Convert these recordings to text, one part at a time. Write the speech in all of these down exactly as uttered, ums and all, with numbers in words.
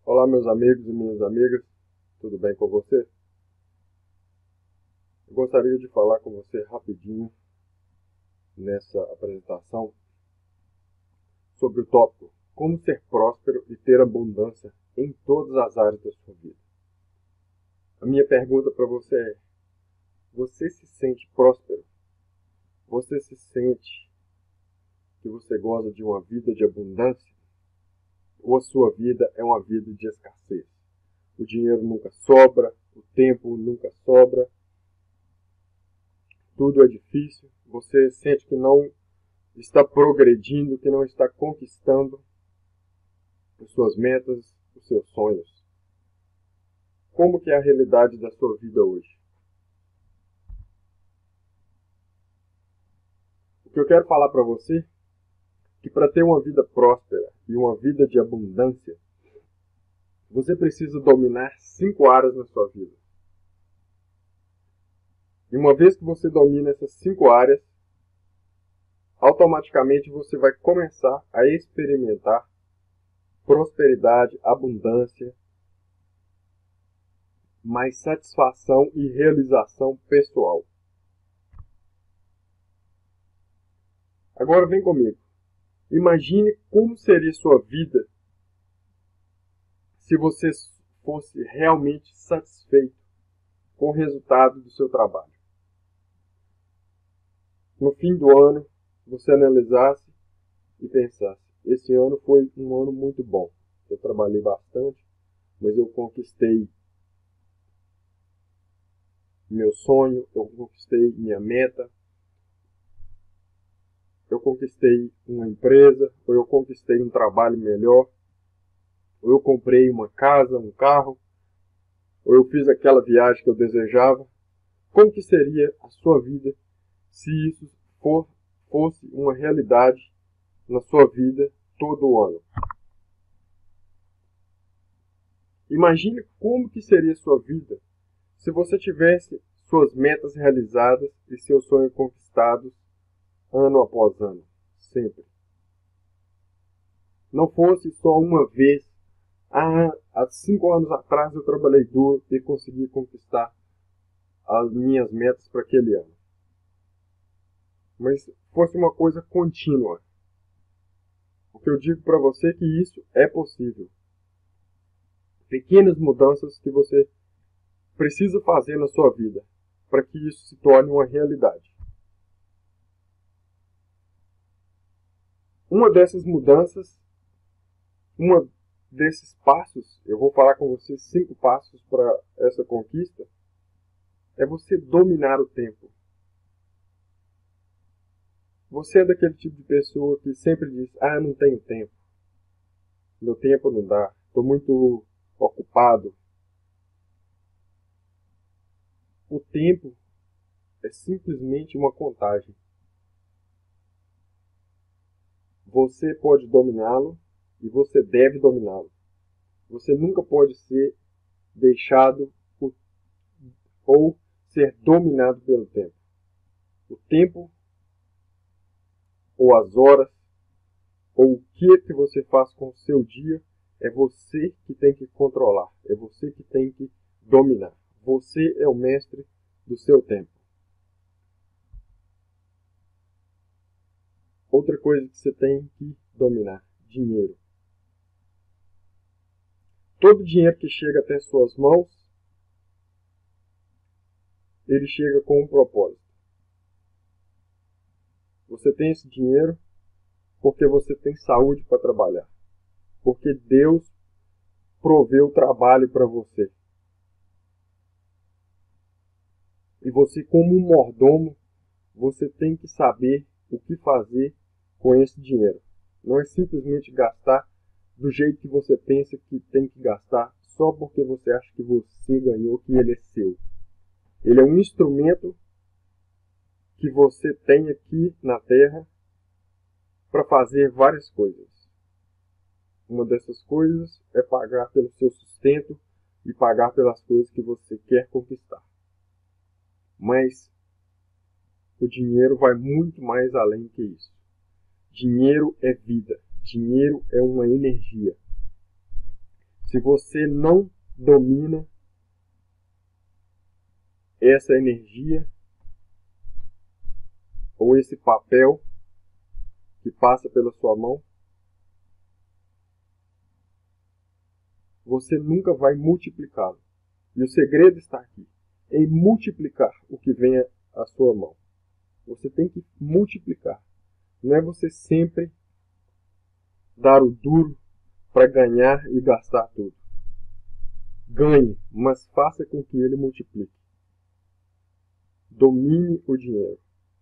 Olá, meus amigos e minhas amigas, tudo bem com você? Eu gostaria de falar com você rapidinho nessa apresentação sobre o tópico como ser próspero e ter abundância em todas as áreas da sua vida. A minha pergunta para você é: você se sente próspero? Você se sente que você goza de uma vida de abundância? Ou a sua vida é uma vida de escassez? O dinheiro nunca sobra, o tempo nunca sobra, tudo é difícil, você sente que não está progredindo, que não está conquistando as suas metas, os seus sonhos. Como que é a realidade da sua vida hoje? O que eu quero falar para você é que para ter uma vida próspera e uma vida de abundância, você precisa dominar cinco áreas na sua vida. E uma vez que você domina essas cinco áreas, automaticamente você vai começar a experimentar prosperidade, abundância, mais satisfação e realização pessoal. Agora vem comigo. Imagine como seria sua vida se você fosse realmente satisfeito com o resultado do seu trabalho. No fim do ano, você analisasse e pensasse: esse ano foi um ano muito bom. Eu trabalhei bastante, mas eu conquistei meu sonho, eu conquistei minha meta, eu conquistei uma empresa, ou eu conquistei um trabalho melhor, ou eu comprei uma casa, um carro, ou eu fiz aquela viagem que eu desejava. Como que seria a sua vida se isso for, fosse uma realidade na sua vida todo o ano? Imagine como que seria a sua vida se você tivesse suas metas realizadas e seus sonhos conquistados ano após ano, sempre. Não fosse só uma vez: ah, há cinco anos atrás eu trabalhei duro e consegui conquistar as minhas metas para aquele ano. Mas fosse uma coisa contínua. O que eu digo para você é que isso é possível. Pequenas mudanças que você precisa fazer na sua vida para que isso se torne uma realidade. Uma dessas mudanças, uma desses passos, eu vou falar com você cinco passos para essa conquista, é você dominar o tempo. Você é daquele tipo de pessoa que sempre diz: ah, não tenho tempo, meu tempo não dá, estou muito ocupado. O tempo é simplesmente uma contagem. Você pode dominá-lo e você deve dominá-lo. Você nunca pode ser deixado ou ser dominado pelo tempo. O tempo, ou as horas, ou o que que você faz com o seu dia, é você que tem que controlar, é você que tem que dominar. Você é o mestre do seu tempo. Outra coisa que você tem que dominar: dinheiro. Todo dinheiro que chega até suas mãos, ele chega com um propósito. Você tem esse dinheiro porque você tem saúde para trabalhar. Porque Deus proveu trabalho para você. E você, como um mordomo, você tem que saber o que fazer com esse dinheiro. Não é simplesmente gastar do jeito que você pensa que tem que gastar, só porque você acha que você ganhou, que ele é seu. Ele é um instrumento que você tem aqui na Terra para fazer várias coisas. Uma dessas coisas é pagar pelo seu sustento e pagar pelas coisas que você quer conquistar. Mas o dinheiro vai muito mais além que isso. Dinheiro é vida. Dinheiro é uma energia. Se você não domina essa energia ou esse papel que passa pela sua mão, você nunca vai multiplicá-lo. E o segredo está aqui, em multiplicar o que vem à sua mão. Você tem que multiplicar. Não é você sempre dar o duro para ganhar e gastar tudo. Ganhe, mas faça com que ele multiplique. Domine o dinheiro.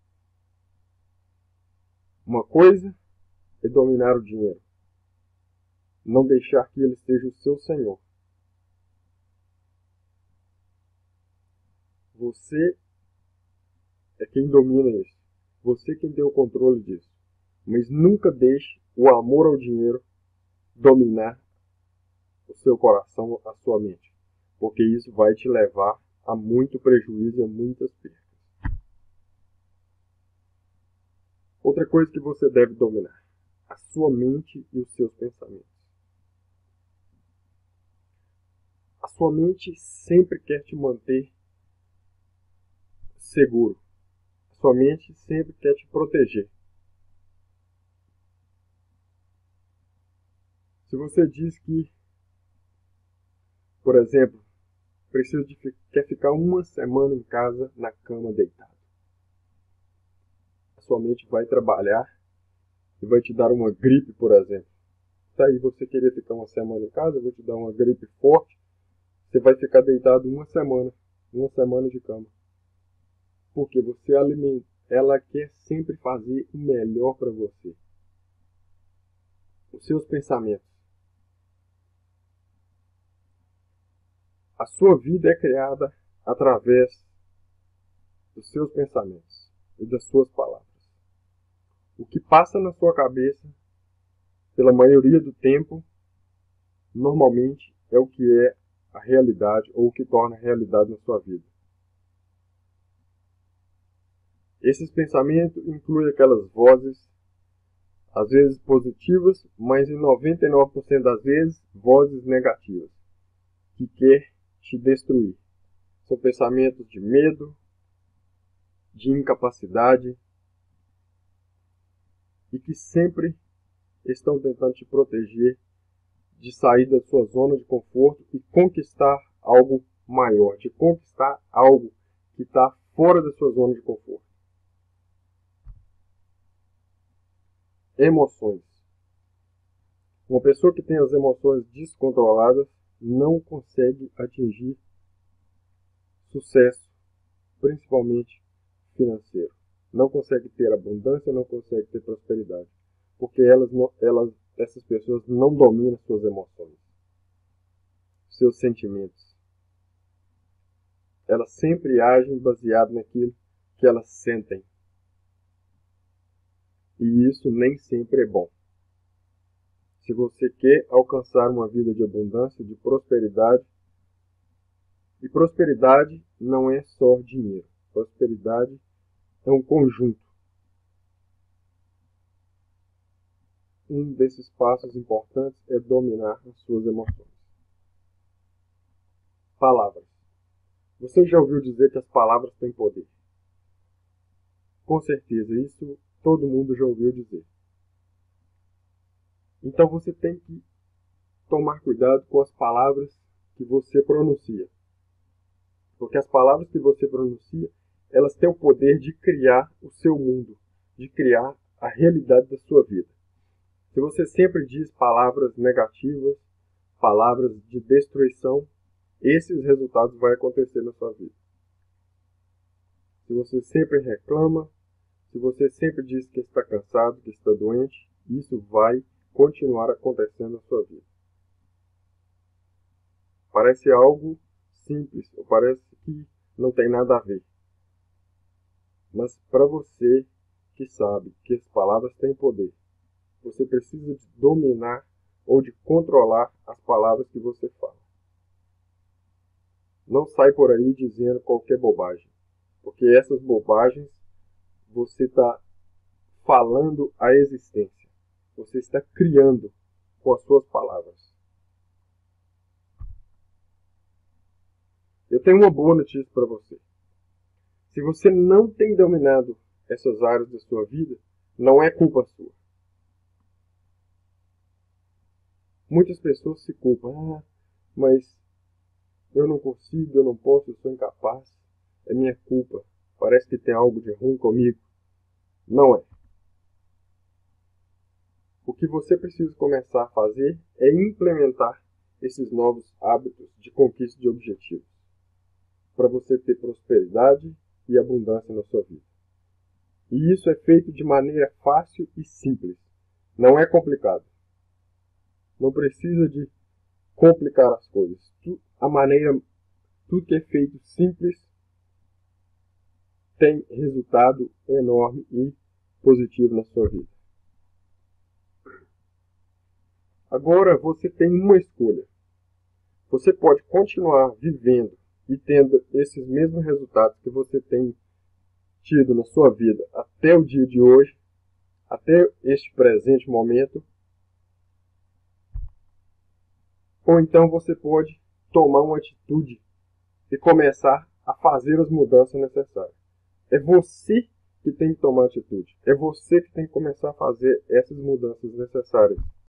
Uma coisa é dominar o dinheiro. Não deixar que ele seja o seu senhor. Você é quem domina isso. Você quem tem o controle disso. Mas nunca deixe o amor ao dinheiro dominar o seu coração, a sua mente. Porque isso vai te levar a muito prejuízo e a muitas perdas. Outra coisa que você deve dominar: a sua mente e os seus pensamentos. A sua mente sempre quer te manter seguro. A sua mente sempre quer te proteger. Se você diz que, por exemplo, precisa de, quer ficar uma semana em casa na cama deitado, a sua mente vai trabalhar e vai te dar uma gripe, por exemplo. Tá aí, você queria ficar uma semana em casa, eu vou te dar uma gripe forte, você vai ficar deitado uma semana, uma semana de cama. Porque você alimenta, ela quer sempre fazer o melhor para você. Os seus pensamentos. A sua vida é criada através dos seus pensamentos e das suas palavras. O que passa na sua cabeça, pela maioria do tempo, normalmente é o que é a realidade ou o que torna a realidade na sua vida. Esses pensamentos incluem aquelas vozes, às vezes positivas, mas em noventa e nove por cento das vezes, vozes negativas, que quer te destruir. São pensamentos de medo, de incapacidade, e que sempre estão tentando te proteger de sair da sua zona de conforto e conquistar algo maior, de conquistar algo que está fora da sua zona de conforto. Emoções. Uma pessoa que tem as emoções descontroladas não consegue atingir sucesso, principalmente financeiro. Não consegue ter abundância, não consegue ter prosperidade. Porque elas, elas, essas pessoas não dominam suas emoções, seus sentimentos. Elas sempre agem baseado naquilo que elas sentem. E isso nem sempre é bom. Se você quer alcançar uma vida de abundância, de prosperidade, e prosperidade não é só dinheiro. Prosperidade é um conjunto. Um desses passos importantes é dominar as suas emoções. Palavras. Você já ouviu dizer que as palavras têm poder? Com certeza, isso todo mundo já ouviu dizer. Então você tem que tomar cuidado com as palavras que você pronuncia. Porque as palavras que você pronuncia, elas têm o poder de criar o seu mundo, de criar a realidade da sua vida. Se você sempre diz palavras negativas, palavras de destruição, esses resultados vão acontecer na sua vida. Se você sempre reclama, se você sempre diz que está cansado, que está doente, isso vai continuar acontecendo na sua vida. Parece algo simples, ou parece que não tem nada a ver. Mas para você que sabe que as palavras têm poder, você precisa de dominar ou de controlar as palavras que você fala. Não sai por aí dizendo qualquer bobagem, porque essas bobagens você está falando a existência. Você está criando com as suas palavras. Eu tenho uma boa notícia para você. Se você não tem dominado essas áreas da sua vida, não é culpa sua. Muitas pessoas se culpam. Ah, mas eu não consigo, eu não posso, eu sou incapaz. É minha culpa. Parece que tem algo de ruim comigo. Não é. O que você precisa começar a fazer é implementar esses novos hábitos de conquista de objetivos, para você ter prosperidade e abundância na sua vida. E isso é feito de maneira fácil e simples. Não é complicado. Não precisa de complicar as coisas. A maneira, tudo que é feito simples tem resultado enorme e positivo na sua vida. Agora você tem uma escolha. Você pode continuar vivendo e tendo esses mesmos resultados que você tem tido na sua vida até o dia de hoje, até este presente momento, ou então você pode tomar uma atitude e começar a fazer as mudanças necessárias. É você que tem que tomar atitude. É você que tem que começar a fazer essas mudanças necessárias.